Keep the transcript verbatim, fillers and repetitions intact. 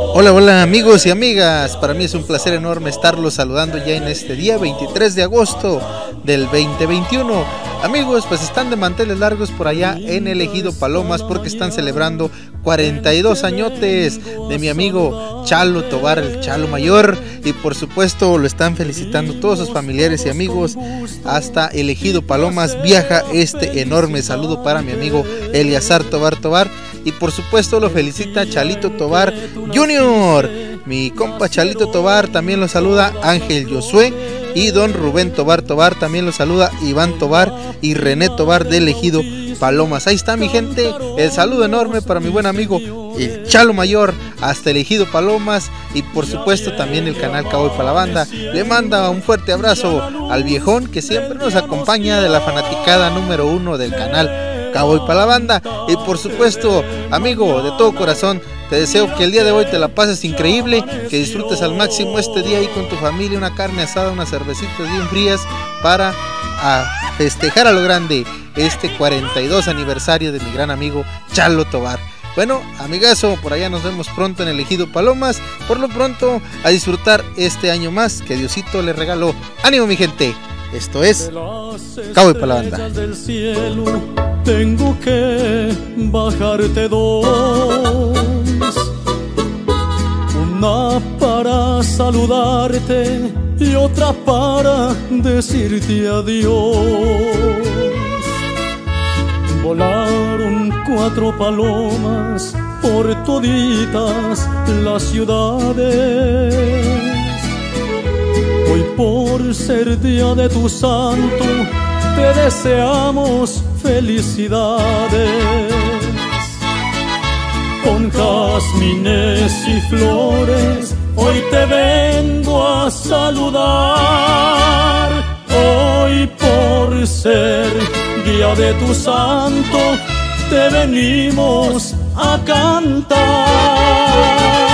Hola, hola amigos y amigas, para mí es un placer enorme estarlos saludando ya en este día veintitrés de agosto del veinte veintiuno. Amigos, pues están de manteles largos por allá en el Ejido Palomas porque están celebrando cuarenta y dos añotes de mi amigo Chalo Tobar, el Chalo Mayor, y por supuesto lo están felicitando todos sus familiares y amigos. Hasta el Ejido Palomas viaja este enorme saludo para mi amigo Eliazar Tobar Tobar, y por supuesto lo felicita Chalito Tobar Junior. Mi compa Chalito Tobar también lo saluda Ángel Josué, y don Rubén Tobar Tobar también lo saluda Iván Tobar y René Tobar del Ejido Palomas. Ahí está mi gente, el saludo enorme para mi buen amigo el Chalo Mayor hasta el Ejido Palomas, y por supuesto también el canal Cowboy para la Banda le manda un fuerte abrazo al viejón que siempre nos acompaña, de la fanaticada número uno del canal Cowboy para la Banda. Y por supuesto, amigo, de todo corazón te deseo que el día de hoy te la pases increíble, que disfrutes al máximo este día ahí con tu familia, una carne asada, unas cervecitas bien frías para a festejar a lo grande este cuarenta y dos aniversario de mi gran amigo Chalo Tobar. Bueno, amigazo, por allá nos vemos pronto en el Ejido Palomas. Por lo pronto, a disfrutar este año más que Diosito le regaló. ¡Ánimo, mi gente! Esto es Cowboy para la Banda. Del cielo, tengo que bajarte dos, una para saludarte y otra para decirte adiós. Volaron cuatro palomas por toditas las ciudades. Hoy, por ser día de tu santo, te deseamos felicidades. Con jazmines y flores hoy te vengo a saludar. Hoy, por ser día de tu santo, te venimos a cantar.